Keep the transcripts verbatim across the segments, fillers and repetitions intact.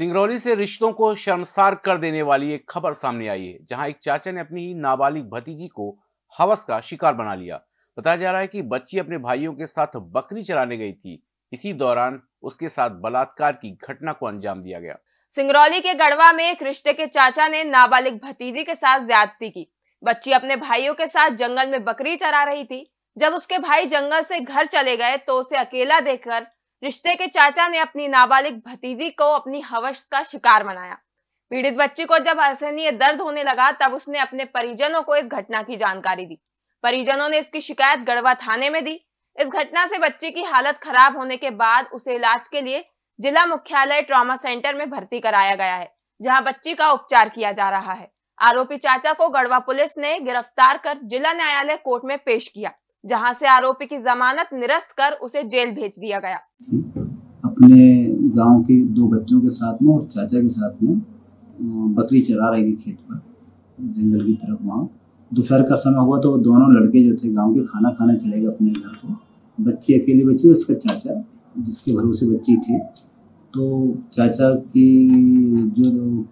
सिंगरौली से रिश्तों को शर्मसार कर देने वाली एक खबर सामने आई है, जहां एक चाचा ने अपनी ही नाबालिग भतीजी को हवस का शिकार बना लिया। बताया जा रहा है कि बच्ची अपने भाइयों के साथ बकरी चराने गई थी। इसी दौरान उसके साथ बलात्कार की घटना को अंजाम दिया गया। सिंगरौली के गढ़वा में एक रिश्ते के चाचा ने नाबालिग भतीजी के साथ ज्यादती की। बच्ची अपने भाइयों के साथ जंगल में बकरी चरा रही थी। जब उसके भाई जंगल से घर चले गए तो उसे अकेला देखकर रिश्ते के चाचा ने अपनी नाबालिग भतीजी को अपनी हवस का शिकार बनाया। पीड़ित बच्ची को जब असहनीय दर्द होने लगा तब उसने अपने परिजनों को इस घटना की जानकारी दी। परिजनों ने इसकी शिकायत गढ़वा थाने में दी। इस घटना से बच्ची की हालत खराब होने के बाद उसे इलाज के लिए जिला मुख्यालय ट्रॉमा सेंटर में भर्ती कराया गया है, जहां बच्ची का उपचार किया जा रहा है। आरोपी चाचा को गढ़वा पुलिस ने गिरफ्तार कर जिला न्यायालय कोर्ट में पेश किया, जहां से आरोपी की जमानत निरस्त कर उसे जेल भेज दिया गया। अपने गांव के दो बच्चों के साथ में और चाचा के साथ में बकरी चरा रही थी खेत पर, जंगल की तरफ। वहाँ दोपहर का समय हुआ तो दोनों लड़के जो थे गांव के खाना खाने चले गए अपने घर को। बच्ची अकेली बच्ची, उसका चाचा जिसके भरोसे बच्ची थी, तो चाचा की जो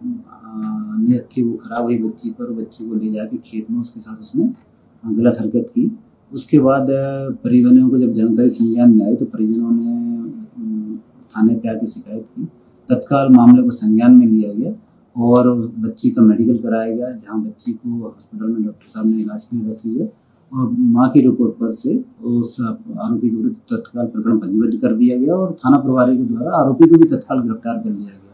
नीयत थी वो खराब हुई बच्ची पर। बच्ची को ले जाके खेत में उसके साथ उसने गलत हरकत की। उसके बाद परिजनों को जब जानकारी संज्ञान में आई तो परिजनों ने थाने पे आके शिकायत की। तत्काल मामले को संज्ञान में लिया गया और बच्ची का मेडिकल कराया गया, जहां बच्ची को हॉस्पिटल में डॉक्टर साहब ने इलाज के लिए रखी है और मां की रिपोर्ट पर से उस आरोपी के विरुद्ध तत्काल प्रकरण पंजीबद्ध कर दिया गया और थाना प्रभारी के द्वारा आरोपी को भी तत्काल गिरफ्तार कर लिया गया।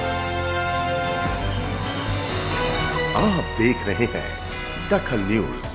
आप देख रहे हैं दखल न्यूज।